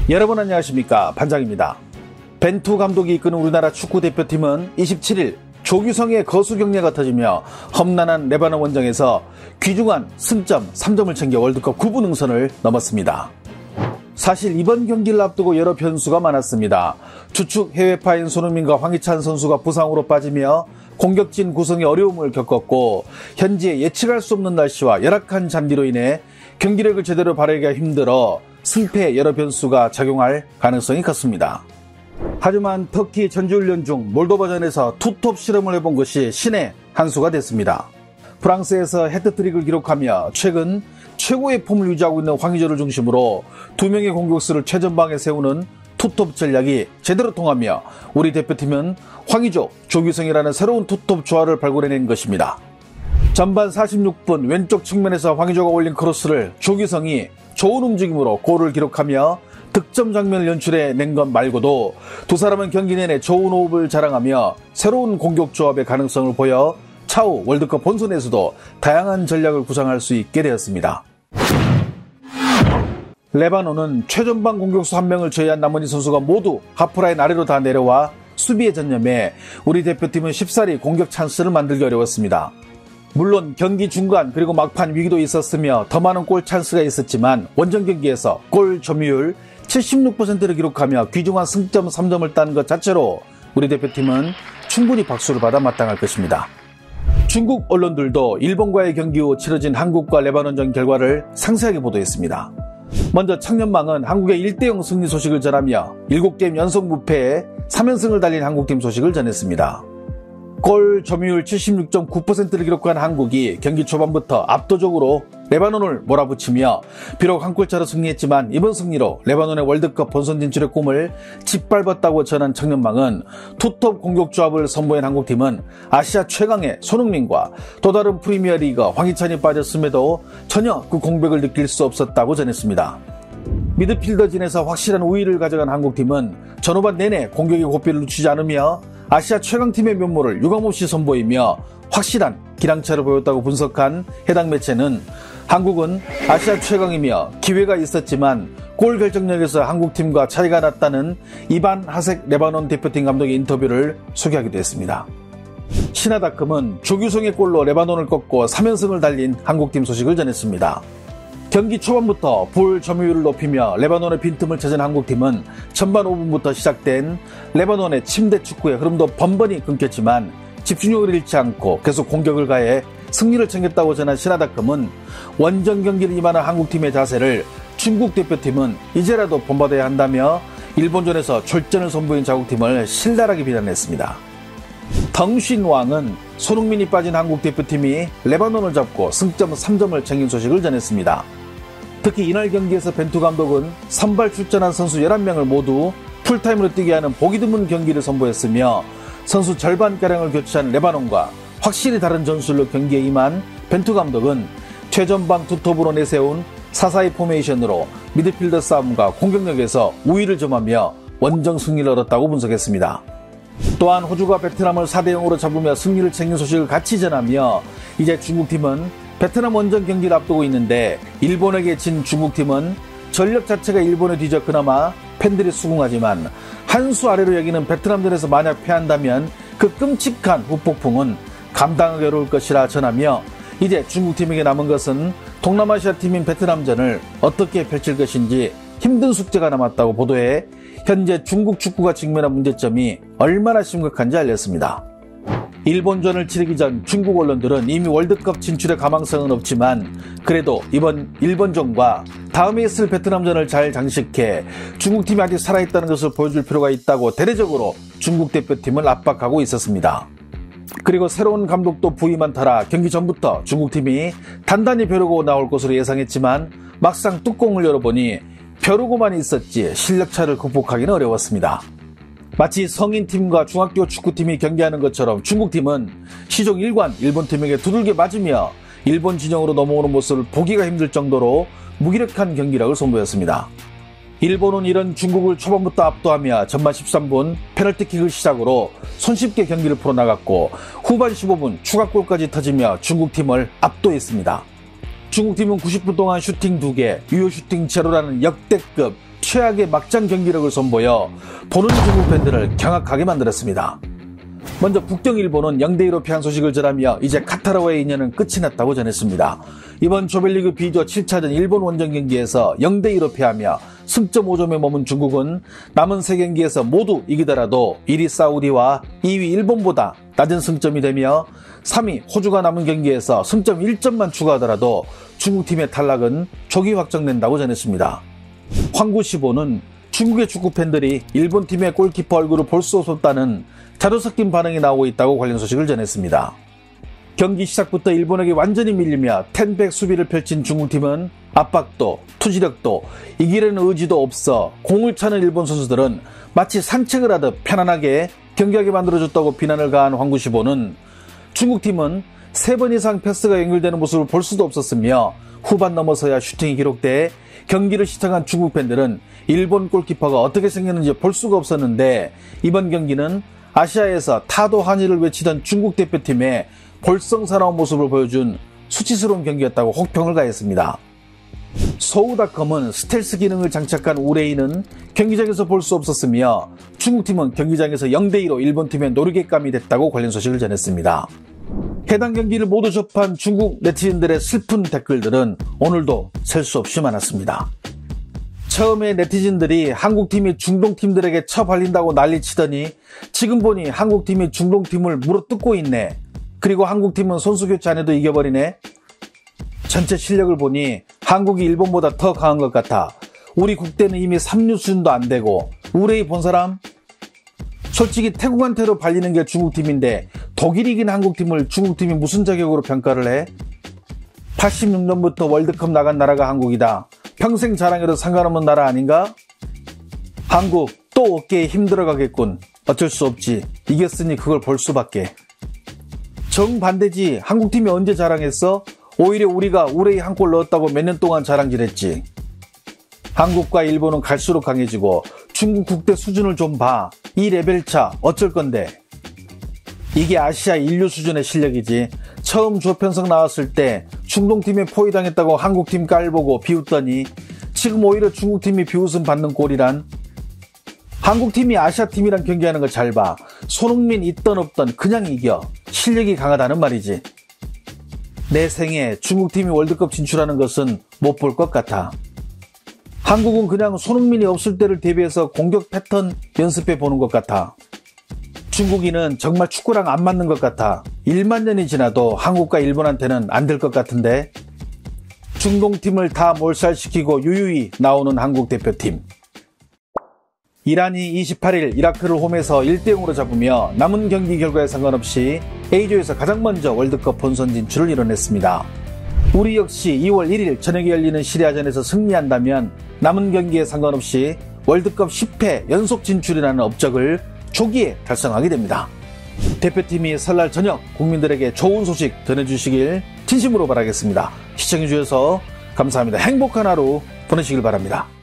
여러분 안녕하십니까, 반장입니다. 벤투 감독이 이끄는 우리나라 축구대표팀은 27일 조규성의 거수 격려가 터지며 험난한 레바논 원정에서 귀중한 승점 3점을 챙겨 월드컵 9분 응선을 넘었습니다. 사실 이번 경기를 앞두고 여러 변수가 많았습니다. 주축 해외파인 손흥민과 황희찬 선수가 부상으로 빠지며 공격진 구성에 어려움을 겪었고, 현재 예측할 수 없는 날씨와 열악한 잔디로 인해 경기력을 제대로 발휘하기가 힘들어 승패에 여러 변수가 작용할 가능성이 컸습니다. 하지만 터키 전지훈련 중 몰도바전에서 투톱 실험을 해본 것이 신의 한 수가 됐습니다. 프랑스에서 해트트릭을 기록하며 최근 최고의 폼을 유지하고 있는 황의조를 중심으로 두 명의 공격수를 최전방에 세우는 투톱 전략이 제대로 통하며 우리 대표팀은 황의조, 조규성이라는 새로운 투톱 조화를 발굴해낸 것입니다. 전반 46분 왼쪽 측면에서 황의조가 올린 크로스를 조규성이 좋은 움직임으로 골을 기록하며 득점 장면을 연출해낸 것 말고도 두 사람은 경기 내내 좋은 호흡을 자랑하며 새로운 공격 조합의 가능성을 보여 차후 월드컵 본선에서도 다양한 전략을 구상할 수 있게 되었습니다. 레바논은 최전방 공격수 한 명을 제외한 나머지 선수가 모두 하프라인 아래로 다 내려와 수비에 전념해 우리 대표팀은 쉽사리 공격 찬스를 만들기 어려웠습니다. 물론 경기 중간 그리고 막판 위기도 있었으며 더 많은 골 찬스가 있었지만 원정 경기에서 골 점유율 76%를 기록하며 귀중한 승점 3점을 딴 것 자체로 우리 대표팀은 충분히 박수를 받아 마땅할 것입니다. 중국 언론들도 일본과의 경기 후 치러진 한국과 레바논전 결과를 상세하게 보도했습니다. 먼저 청년망은 한국의 1대0 승리 소식을 전하며 7게임 연속 무패에 3연승을 달린 한국팀 소식을 전했습니다. 골 점유율 76.9%를 기록한 한국이 경기 초반부터 압도적으로 레바논을 몰아붙이며 비록 한 골차로 승리했지만 이번 승리로 레바논의 월드컵 본선 진출의 꿈을 짓밟았다고 전한 청년망은 투톱 공격 조합을 선보인 한국팀은 아시아 최강의 손흥민과 또 다른 프리미어리거 황희찬이 빠졌음에도 전혀 그 공백을 느낄 수 없었다고 전했습니다. 미드필더진에서 확실한 우위를 가져간 한국팀은 전후반 내내 공격의 고삐를 놓치지 않으며 아시아 최강팀의 면모를 유감없이 선보이며 확실한 기량차를 보였다고 분석한 해당 매체는 한국은 아시아 최강이며 기회가 있었지만 골 결정력에서 한국팀과 차이가 났다는 이반 하색 레바논 대표팀 감독의 인터뷰를 소개하기도 했습니다. 신화닷컴은 조규성의 골로 레바논을 꺾고 3연승을 달린 한국팀 소식을 전했습니다. 경기 초반부터 볼 점유율을 높이며 레바논의 빈틈을 찾은 한국팀은 전반 5분부터 시작된 레바논의 침대 축구의 흐름도 번번이 끊겼지만 집중력을 잃지 않고 계속 공격을 가해 승리를 챙겼다고 전한 신화닷컴은 원정 경기를 임하는 한국팀의 자세를 중국 대표팀은 이제라도 본받아야 한다며 일본전에서 졸전을 선보인 자국팀을 신랄하게 비난했습니다. 덩신왕은 손흥민이 빠진 한국 대표팀이 레바논을 잡고 승점 3점을 챙긴 소식을 전했습니다. 특히 이날 경기에서 벤투 감독은 선발 출전한 선수 11명을 모두 풀타임으로 뛰게 하는 보기 드문 경기를 선보였으며 선수 절반가량을 교체한 레바논과 확실히 다른 전술로 경기에 임한 벤투 감독은 최전방 투톱으로 내세운 4-4-2 포메이션으로 미드필더 싸움과 공격력에서 우위를 점하며 원정 승리를 얻었다고 분석했습니다. 또한 호주가 베트남을 4-0으로 잡으며 승리를 챙긴 소식을 같이 전하며 이제 중국팀은 베트남 원정 경기를 앞두고 있는데 일본에게 진 중국팀은 전력 자체가 일본에 뒤져 그나마 팬들이 수긍하지만 한 수 아래로 여기는 베트남전에서 만약 패한다면 그 끔찍한 후폭풍은 감당하기 어려울 것이라 전하며 이제 중국팀에게 남은 것은 동남아시아 팀인 베트남전을 어떻게 펼칠 것인지 힘든 숙제가 남았다고 보도해 현재 중국 축구가 직면한 문제점이 얼마나 심각한지 알렸습니다. 일본전을 치르기 전 중국 언론들은 이미 월드컵 진출의 가망성은 없지만 그래도 이번 일본전과 다음에 있을 베트남전을 잘 장식해 중국팀이 아직 살아있다는 것을 보여줄 필요가 있다고 대대적으로 중국 대표팀을 압박하고 있었습니다. 그리고 새로운 감독도 부임한 터라 경기 전부터 중국팀이 단단히 벼르고 나올 것으로 예상했지만 막상 뚜껑을 열어보니 벼르고만 있었지 실력차를 극복하기는 어려웠습니다. 마치 성인팀과 중학교 축구팀이 경기하는 것처럼 중국팀은 시종 1관 일본팀에게 두들겨 맞으며 일본 진영으로 넘어오는 모습을 보기가 힘들 정도로 무기력한 경기력을 선보였습니다. 일본은 이런 중국을 초반부터 압도하며 전반 13분 페널티킥을 시작으로 손쉽게 경기를 풀어나갔고 후반 15분 추가골까지 터지며 중국팀을 압도했습니다. 중국팀은 90분 동안 슈팅 2개, 유효 슈팅 제로라는 역대급 최악의 막장 경기력을 선보여 보는 중국 팬들을 경악하게 만들었습니다. 먼저 북경 일본은 0대2로 패한 소식을 전하며 이제 카타르와의 인연은 끝이 났다고 전했습니다. 이번 조별리그 B조 7차전 일본 원정 경기에서 0대2로 패하며 승점 5점에 머문 중국은 남은 3경기에서 모두 이기더라도 1위 사우디와 2위 일본보다 낮은 승점이 되며 3위 호주가 남은 경기에서 승점 1점만 추가하더라도 중국팀의 탈락은 조기 확정된다고 전했습니다. 황구시보는 중국의 축구팬들이 일본팀의 골키퍼 얼굴을 볼 수 없었다는 자료 섞인 반응이 나오고 있다고 관련 소식을 전했습니다. 경기 시작부터 일본에게 완전히 밀리며 텐백 수비를 펼친 중국팀은 압박도 투지력도 이기려는 의지도 없어 공을 차는 일본 선수들은 마치 산책을 하듯 편안하게 경기하게 만들어줬다고 비난을 가한 황구시보는 중국팀은 3번 이상 패스가 연결되는 모습을 볼 수도 없었으며 후반 넘어서야 슈팅이 기록돼 경기를 시청한 중국 팬들은 일본 골키퍼가 어떻게 생겼는지 볼 수가 없었는데 이번 경기는 아시아에서 타도 한일을 외치던 중국 대표팀의 볼썽사나운 모습을 보여준 수치스러운 경기였다고 혹평을 가했습니다. 소우닷컴은 스텔스 기능을 장착한 우레이는 경기장에서 볼 수 없었으며 중국팀은 경기장에서 0대2로 일본팀의 놀이객감이 됐다고 관련 소식을 전했습니다. 해당 경기를 모두 접한 중국 네티즌들의 슬픈 댓글들은 오늘도 셀 수 없이 많았습니다. 처음에 네티즌들이 한국팀이 중동팀들에게 처발린다고 난리치더니 지금 보니 한국팀이 중동팀을 물어뜯고 있네. 그리고 한국팀은 선수교체 안 해도 이겨버리네. 전체 실력을 보니 한국이 일본보다 더 강한 것 같아. 우리 국대는 이미 3류 수준도 안 되고 우레이 본 사람? 솔직히 태국한테로 발리는 게 중국팀인데 독일이 이긴 한국팀을 중국팀이 무슨 자격으로 평가를 해? 86년부터 월드컵 나간 나라가 한국이다. 평생 자랑해도 상관없는 나라 아닌가? 한국 또 어깨에 힘들어가겠군. 어쩔 수 없지. 이겼으니 그걸 볼 수밖에. 정반대지. 한국팀이 언제 자랑했어? 오히려 우리가 우레이 한 골 넣었다고 몇 년 동안 자랑질했지. 한국과 일본은 갈수록 강해지고 중국 국대 수준을 좀 봐. 이 레벨차 어쩔 건데. 이게 아시아 인류 수준의 실력이지. 처음 조편성 나왔을 때 중동팀에 포위당했다고 한국팀 깔보고 비웃더니 지금 오히려 중국팀이 비웃음 받는 꼴이란. 한국팀이 아시아팀이랑 경기하는 거 잘 봐. 손흥민 있던 없던 그냥 이겨. 실력이 강하다는 말이지. 내 생에 중국팀이 월드컵 진출하는 것은 못 볼 것 같아. 한국은 그냥 손흥민이 없을 때를 대비해서 공격 패턴 연습해 보는 것 같아. 중국인은 정말 축구랑 안 맞는 것 같아. 1만 년이 지나도 한국과 일본한테는 안 될 것 같은데. 중동팀을 다 몰살시키고 유유히 나오는 한국 대표팀. 이란이 28일 이라크를 홈에서 1대0으로 잡으며 남은 경기 결과에 상관없이 A조에서 가장 먼저 월드컵 본선 진출을 이뤄냈습니다. 우리 역시 2월 1일 저녁에 열리는 시리아전에서 승리한다면 남은 경기에 상관없이 월드컵 10회 연속 진출이라는 업적을 조기에 달성하게 됩니다. 대표팀이 설날 저녁 국민들에게 좋은 소식 전해주시길 진심으로 바라겠습니다. 시청해주셔서 감사합니다. 행복한 하루 보내시길 바랍니다.